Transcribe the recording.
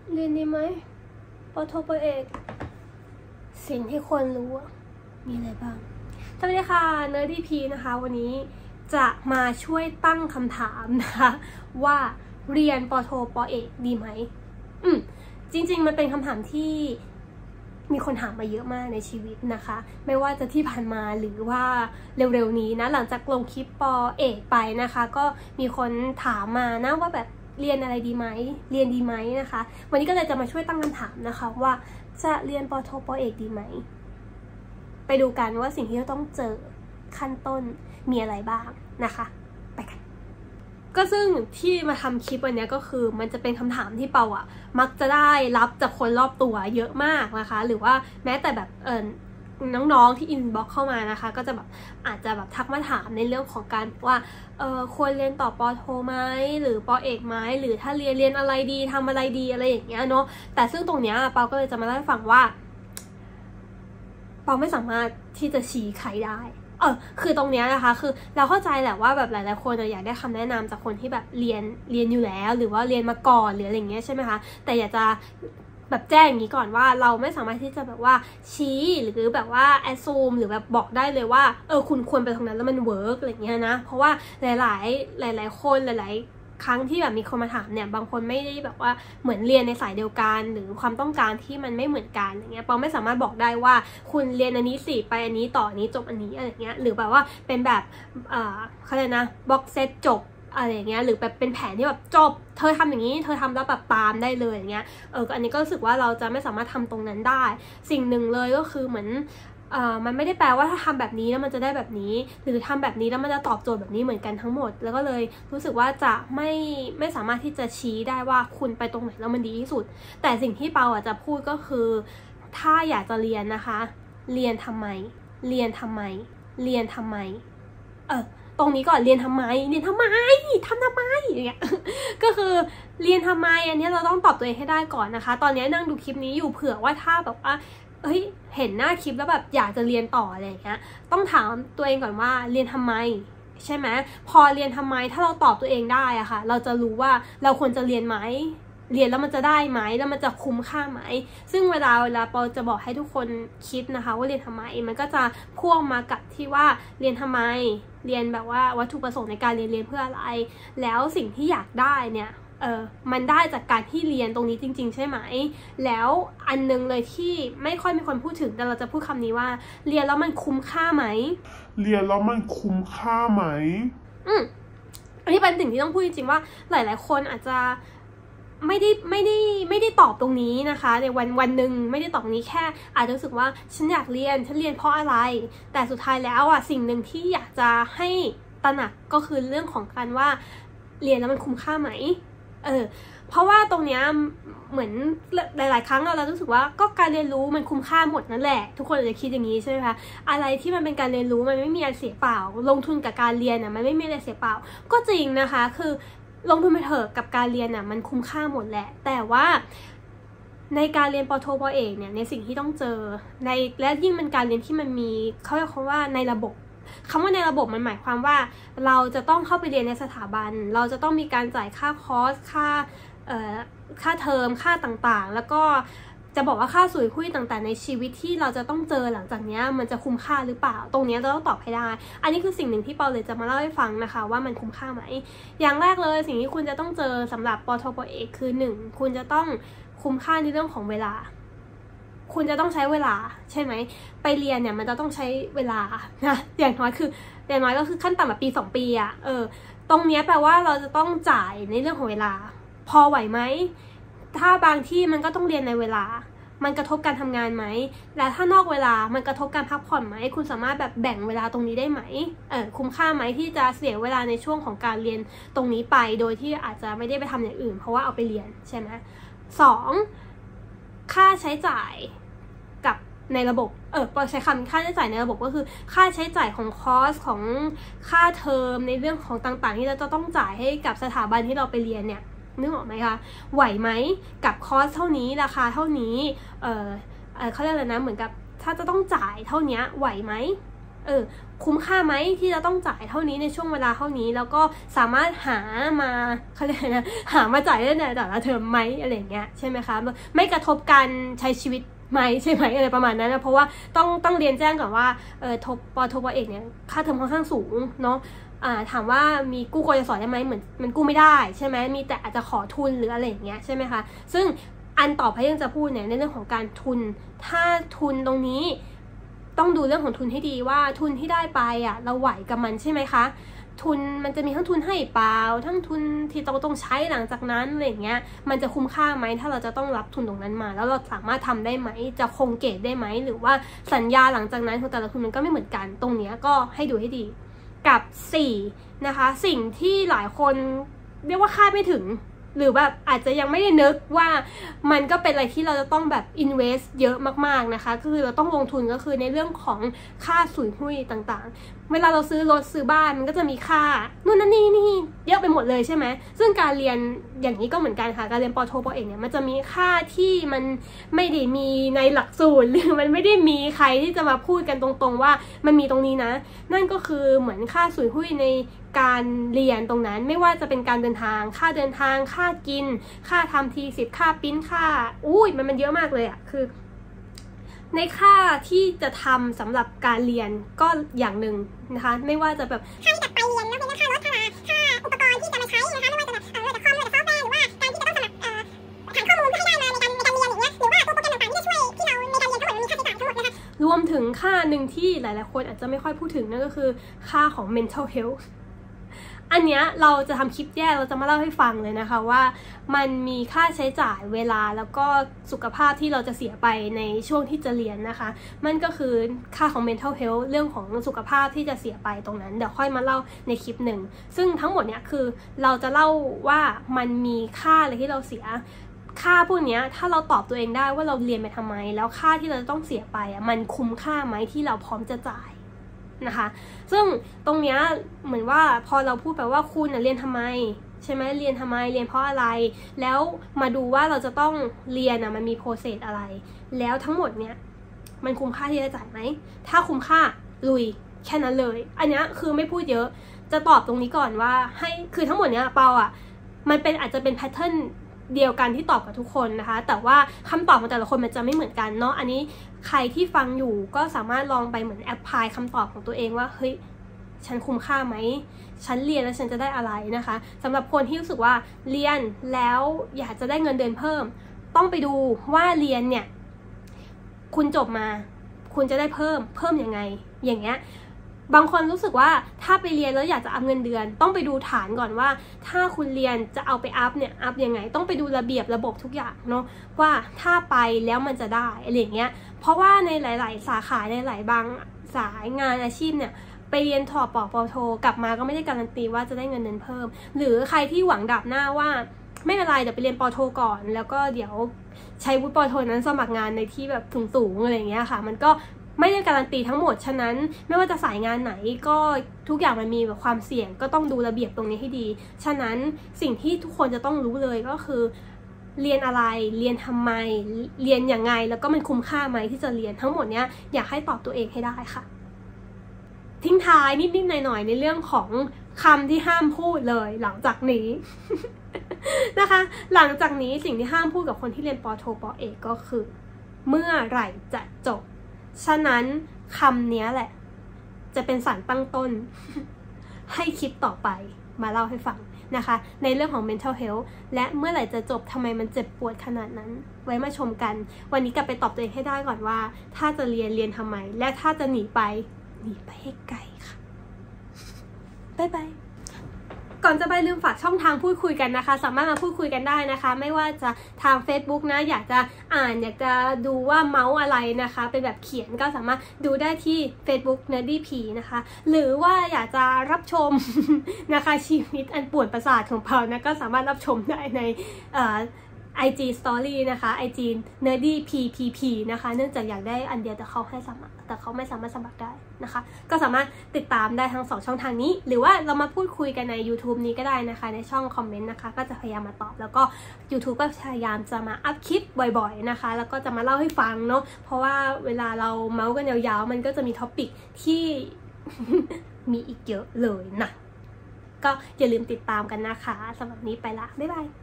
เรียนดีไหมปโทปเอกสิ่งที่ควรรู้มีอะไรบ้างสวัสดีค่ะเนอร์ดีพีนะคะวันนี้จะมาช่วยตั้งคำถามนะคะว่าเรียนปโทปเอกดีไหมจริงๆมันเป็นคำถามที่มีคนถามมาเยอะมากในชีวิตนะคะไม่ว่าจะที่ผ่านมาหรือว่าเร็วๆนี้นะหลังจากลงคลิปปเอกไปนะคะก็มีคนถามมานะว่าแบบเรียนอะไรดีไหมเรียนดีไหมนะคะวันนี้ก็เลยจะมาช่วยตั้งคำถามนะคะว่าจะเรียนปโทปเอกดีไหมไปดูกันว่าสิ่งที่เราต้องเจอขั้นต้นมีอะไรบ้างนะคะไปกันก็ซึ่งที่มาทำคลิปวันนี้ก็คือมันจะเป็นคำถามที่เปามักจะได้รับจากคนรอบตัวเยอะมากนะคะหรือว่าแม้แต่แบบน้องๆที่อินบ็อกเข้ามานะคะก็จะแบบอาจจะแบบทักมาถามในเรื่องของการว่าควรเรียนต่อปโทไหมหรือปเอกไหมหรือถ้าเรียนอะไรดีทำอะไรดีอะไรอย่างเงี้ยเนาะแต่ซึ่งตรงเนี้ยเปาก็เลยจะมาเล่าให้ฟังว่าเปาไม่สามารถที่จะชี้ใครได้คือตรงเนี้ยนะคะคือเราเข้าใจแหละว่าแบบหลายๆคนอยากได้คำแนะนำจากคนที่แบบเรียนอยู่แล้วหรือว่าเรียนมาก่อนหรืออะไรเงี้ยใช่ไหมคะแต่อยากจะแบบแจ้งอย่างนี้ก่อนว่าเราไม่สามารถที่จะแบบว่าชี้หรือแบบว่าแอดซูมหรือแบบบอกได้เลยว่าคุณควรไปทางนั้นแล้วมันเวิร์กอะไรเงี้ยนะเพราะว่าหลายคนหลายครั้งที่แบบมีคนมาถามเนี่ยบางคนไม่ได้แบบว่าเหมือนเรียนในสายเดียวกันหรือความต้องการที่มันไม่เหมือนกันอย่างเงี้ยเปาไม่สามารถบอกได้ว่าคุณเรียนอันนี้สิไปอันนี้ต่ออันนี้จบอันนี้อะไรเงี้ยหรือแบบว่าเป็นแบบเขาเรียกนะบ็อกเซตจบอะไรอย่างเงี้ยหรือแบบเป็นแผนที่แบบจบเธอทำอย่างนี้เธอทำแล้วแบบตามได้เลยอย่างเงี้ยอันนี้ก็รู้สึกว่าเราจะไม่สามารถทำตรงนั้นได้สิ่งหนึ่งเลยก็คือเหมือนมันไม่ได้แปลว่าถ้าทำแบบนี้แล้วมันจะได้แบบนี้หรือทำแบบนี้แล้วมันจะตอบโจทย์แบบนี้เหมือนกันทั้งหมดแล้วก็เลยรู้สึกว่าจะไม่สามารถที่จะชี้ได้ว่าคุณไปตรงไหนแล้วมันดีที่สุดแต่สิ่งที่เปาจะพูดก็คือถ้าอยากจะเรียนนะคะเรียนทำไมตรงนี้ก่อนเรียนทำไมทำทำไมอย่างเงี้ยก็คือเรียนทำไมอันนี้เราต้องตอบตัวเองให้ได้ก่อนนะคะตอนนี้นั่งดูคลิปนี้อยู่เผื่อว่าถ้าแบบว่าเห็นหน้าคลิปแล้วแบบอยากจะเรียนต่ออะไรอย่างเงี้ยต้องถามตัวเองก่อนว่าเรียนทำไมใช่ไหมพอเรียนทำไมถ้าเราตอบตัวเองได้อะค่ะเราจะรู้ว่าเราควรจะเรียนไหมเรียนแล้วมันจะได้ไหมแล้วมันจะคุ้มค่าไหมซึ่งเวลาปอจะบอกให้ทุกคนคิดนะคะว่าเรียนทำไมมันก็จะพ่วงมากับที่ว่าเรียนทำไมเรียนแบบว่าวัตถุประสงค์ในการเรียนเพื่ออะไรแล้วสิ่งที่อยากได้เนี่ยมันได้จากการที่เรียนตรงนี้จริงๆใช่ไหมแล้วอันนึงเลยที่ไม่ค่อยมีคนพูดถึงแต่เราจะพูดคำนี้ว่าเรียนแล้วมันคุ้มค่าไหมอันนี้เป็นสิ่งที่ต้องพูดจริงๆว่าหลายๆคนอาจจะไม่ได้ตอบตรงนี้นะคะในวันหนึ่งไม่ได้ตอบตรงนี้แค่อาจจะรู้สึกว่าฉันอยากเรียนเพราะอะไรแต่สุดท้ายแล้วสิ่งหนึ่งที่อยากจะให้ตระหนักก็คือเรื่องของการว่าเรียนแล้วมันคุ้มค่าไหมเพราะว่าตรงเนี้ยเหมือนหลายๆครั้งเรารู้สึกว่าก็การเรียนรู้มันคุ้มค่าหมดนั่นแหละทุกคนอาจจะคิดอย่างนี้ใช่ไหมคะอะไรที่มันเป็นการเรียนรู้มันไม่มีอะไรเสียเปล่าลงทุนกับการเรียนมันไม่มีอะไรเสียเปล่าก็จริงนะคะคือลงทุนไปเถอะกับการเรียนมันคุ้มค่าหมดแหละแต่ว่าในการเรียนปโทปเอกเนี่ยในสิ่งที่ต้องเจอและยิ่งเป็นการเรียนที่มันมีเขาเรียกว่าในระบบคำว่าในระบบมันหมายความว่าเราจะต้องเข้าไปเรียนในสถาบันเราจะต้องมีการจ่ายค่าคอร์สค่าเทอมค่าต่างๆแล้วก็จะบอกว่าค่าสุยคุยต่างๆในชีวิตที่เราจะต้องเจอหลังจากนี้มันจะคุ้มค่าหรือเปล่าตรงนี้เราต้องตอบให้ได้อันนี้คือสิ่งหนึ่งที่เปาเลยจะมาเล่าให้ฟังนะคะว่ามันคุ้มค่าไหมอย่างแรกเลยสิ่งที่คุณจะต้องเจอสำหรับปโทปเอกคือ1คุณจะต้องคุ้มค่าในเรื่องของเวลาคุณจะต้องใช้เวลาใช่ไหมไปเรียนเนี่ยมันจะต้องใช้เวลานะอย่างน้อยก็คือขั้นต่ำแบบปี2 ปีตรงนี้แปลว่าเราจะต้องจ่ายในเรื่องของเวลาพอไหวไหมถ้าบางที่มันก็ต้องเรียนในเวลามันกระทบการทำงานไหมและถ้านอกเวลามันกระทบการพักผ่อนไหมคุณสามารถแบบแบ่งเวลาตรงนี้ได้ไหมคุ้มค่าไหมที่จะเสียเวลาในช่วงของการเรียนตรงนี้ไปโดยที่อาจจะไม่ได้ไปทำอย่างอื่นเพราะว่าเอาไปเรียนใช่ไหม2ค่าใช้จ่ายกับในระบบใช้คำค่าใช้จ่ายในระบบก็คือค่าใช้จ่ายของคอร์สของค่าเทอมในเรื่องของต่างๆที่เราจะต้องจ่ายให้กับสถาบันที่เราไปเรียนเนี่ยนึกออกไหมคะไหวไหมกับคอร์สเท่านี้ราคาเท่านี้เขาเรียกอะไรนะเหมือนกับถ้าจะต้องจ่ายเท่านี้ไหวไหมคุ้มค่าไหมที่จะต้องจ่ายเท่านี้ในช่วงเวลาเท่านี้แล้วก็สามารถหามาจ่ายได้ในแต่ละเทอมไหมอะไรเงี้ยใช่ไหมคะไม่กระทบการใช้ชีวิตไหมใช่ไหมอะไรประมาณนั้นนะเพราะว่าต้องเรียนแจ้งก่อนว่าปโทปเอกเนี่ยค่าเทอมค่อนข้างสูงเนาะถามว่ามีกู้กยศได้ไหมเหมือนมันกู้ไม่ได้ใช่ไหมมีแต่อาจจะขอทุนหรืออะไรอย่างเงี้ยใช่ไหมคะซึ่งอันต่อไปยังจะพูดเนี่ยในเรื่องของการทุนถ้าทุนตรงนี้ต้องดูเรื่องของทุนให้ดีว่าทุนที่ได้ไปเราไหวกับมันใช่ไหมคะทุนมันจะมีทั้งทุนให้เปล่าทั้งทุนที่เราต้องใช้หลังจากนั้นอะไรอย่างเงี้ยมันจะคุ้มค่าไหมถ้าเราจะต้องรับทุนตรงนั้นมาแล้วเราสามารถทำได้ไหมจะคงเกรดได้ไหมหรือว่าสัญญาหลังจากนั้นของแต่ละทุนมันก็ไม่เหมือนกันตรงเนี้ยก็ให้ดูให้ดีกับ4นะคะสิ่งที่หลายคนเรียกว่าคาดไม่ถึงหรือแบบอาจจะยังไม่ได้นึกว่ามันก็เป็นอะไรที่เราจะต้องแบบ invest เยอะมากๆนะคะก็คือเราต้องลงทุนก็คือในเรื่องของค่าสุยหุ้ยต่างๆเวลาเราซื้อรถซื้อบ้านมันก็จะมีค่านู่นนั่นนี่เยอะไปหมดเลยใช่ไหมซึ่งการเรียนอย่างนี้ก็เหมือนกันค่ะการเรียนปโทปเอกเนี่ยมันจะมีค่าที่มันไม่ได้มีในหลักสูตรหรือมันไม่ได้มีใครที่จะมาพูดกันตรงๆว่ามันมีตรงนี้นะนั่นก็คือเหมือนค่าสุยหุ้ยในการเรียนตรงนั้นไม่ว่าจะเป็นการเดินทางค่าเดินทางค่ากินค่าทำที10ค่าปิ้นค่ามันเยอะมากเลยคือในค่าที่จะทำสำหรับการเรียนก็อย่างหนึ่งนะคะไม่ว่าจะแบบค่าที่แบบไปเรียนแล้วเป็นค่ารถค่าอุปกรณ์ที่จะมาใช้นะคะไม่ว่าจะแบบคอมหรือซอฟต์แวร์หรือว่าการที่จะต้องสมัครฐานข้อมูลเพื่อให้ได้มาในการเรียนอย่างเงี้ยหรือว่าตัวโปรแกรมต่างๆที่จะช่วยที่เราในการเรียนทั้งหมดมันมีค่าใช้จ่ายทั้งหมดนะคะรวมถึงค่าหนึ่งที่หลายๆคนอาจจะไม่ค่อยพูดถึงนั่นก็คือค่าของ mental healthอันเนี้ยเราจะทำคลิปแยกเราจะมาเล่าให้ฟังเลยนะคะว่ามันมีค่าใช้จ่ายเวลาแล้วก็สุขภาพที่เราจะเสียไปในช่วงที่จะเรียนนะคะมันก็คือค่าของ mental health เรื่องของสุขภาพที่จะเสียไปตรงนั้นเดี๋ยวค่อยมาเล่าในคลิปหนึ่งซึ่งทั้งหมดเนี้ยคือเราจะเล่าว่ามันมีค่าอะไรที่เราเสียค่าพวกนี้ถ้าเราตอบตัวเองได้ว่าเราเรียนไปทำไมแล้วค่าที่เราต้องเสียไปมันคุ้มค่าไหมที่เราพร้อมจะจ่ายนะคะซึ่งตรงเนี้ยเหมือนว่าพอเราพูดไปว่าคุณเรียนทำไมใช่ไหมเรียนทำไมเรียนเพราะอะไรแล้วมาดูว่าเราจะต้องเรียนมันมีโปรเซสอะไรแล้วทั้งหมดเนี้ยมันคุ้มค่าที่จะจ่ายไหมถ้าคุ้มค่าลุยแค่นั้นเลยอันนี้คือไม่พูดเยอะจะตอบตรงนี้ก่อนว่าให้คือทั้งหมดเนี้ยเปามันเป็นอาจจะเป็นแพทเทิร์นเดียวกันที่ตอบกับทุกคนนะคะแต่ว่าคำตอบของแต่ละคนมันจะไม่เหมือนกันเนาะอันนี้ใครที่ฟังอยู่ก็สามารถลองไปเหมือนแอพพลายคำตอบของตัวเองว่าเฮ้ยฉันคุ้มค่าไหมฉันเรียนแล้วฉันจะได้อะไรนะคะสำหรับคนที่รู้สึกว่าเรียนแล้วอยากจะได้เงินเดือนเพิ่มต้องไปดูว่าเรียนเนี่ยคุณจบมาคุณจะได้เพิ่มยังไงอย่างเงี้ยบางคนรู้สึกว่าถ้าไปเรียนแล้วอยากจะอัพเงินเดือนต้องไปดูฐานก่อนว่าถ้าคุณเรียนจะเอาไปอัพเนี่ยอัพยังไงต้องไปดูระเบียบระบบทุกอย่างเนาะว่าถ้าไปแล้วมันจะได้อะไรอย่างเงี้ยเพราะว่าในหลายๆสาขาในหลายบางสายงานอาชีพเนี่ยไปเรียนถอปอโทกลับมาก็ไม่ได้การันตีว่าจะได้เงินเดือนเพิ่มหรือใครที่หวังดับหน้าว่าไม่เป็นไรเดี๋ยวไปเรียนปโทก่อนแล้วก็เดี๋ยวใช้วุฒิปโทนั้นสมัครงานในที่แบบสูงๆอะไรอย่างเงี้ยค่ะมันก็ไม่ได้การันตีทั้งหมดฉะนั้นไม่ว่าจะสายงานไหนก็ทุกอย่างมันมีแบบความเสี่ยงก็ต้องดูระเบียบตรงนี้ให้ดีฉะนั้นสิ่งที่ทุกคนจะต้องรู้เลยก็คือเรียนอะไรเรียนทำไมเรียนอย่างไงแล้วก็มันคุ้มค่าไหมที่จะเรียนทั้งหมดเนี้ยอยากให้ตอบตัวเองให้ได้ค่ะทิ้งท้ายนิดๆหน่อยๆในเรื่องของคำที่ห้ามพูดเลยหลังจากนี้ นะคะหลังจากนี้สิ่งที่ห้ามพูดกับคนที่เรียนปโทปเอกก็คือเมื่อไหร่จะจบฉะนั้นคำนี้แหละจะเป็นสารตั้งต้น ให้คิดต่อไปมาเล่าให้ฟังนะคะในเรื่องของ mental health และเมื่อไหร่จะจบทำไมมันเจ็บปวดขนาดนั้นไว้มาชมกันวันนี้กลับไปตอบตัวเองให้ได้ก่อนว่าถ้าจะเรียนทำไมและถ้าจะหนีไปให้ไกลค่ะบ๊ายบายก่อนจะไปลืมฝากช่องทางพูดคุยกันนะคะสามารถมาพูดคุยกันได้นะคะไม่ว่าจะทาง Facebook นะอยากจะอ่านอยากจะดูว่าเมาส์อะไรนะคะเป็นแบบเขียนก็สามารถดูได้ที่ Facebook Nerdy P นะคะหรือว่าอยากจะรับชม นะคะชีวิตอันป่วนประสาทของเรานะก็สามารถรับชมได้ใน IG Story นะคะ IG Nerdy PPP นะคะเนื่องจากอยากได้อันเดียวแต่เขาไม่สามารถสมัครได้นะคะก็สามารถติดตามได้ทั้ง2ช่องทางนี้หรือว่าเรามาพูดคุยกันใน YouTube นี้ก็ได้นะคะในช่องคอมเมนต์นะคะก็จะพยายามมาตอบแล้วก็ YouTube ก็พยายามจะมาอัพคลิปบ่อยๆนะคะแล้วก็จะมาเล่าให้ฟังเนาะเพราะว่าเวลาเราเมาส์กันยาวๆมันก็จะมีท็อปิกที่ มีอีกเยอะเลยนะก็อย่าลืมติดตามกันนะคะสำหรับนี้ไปละบ๊ายบาย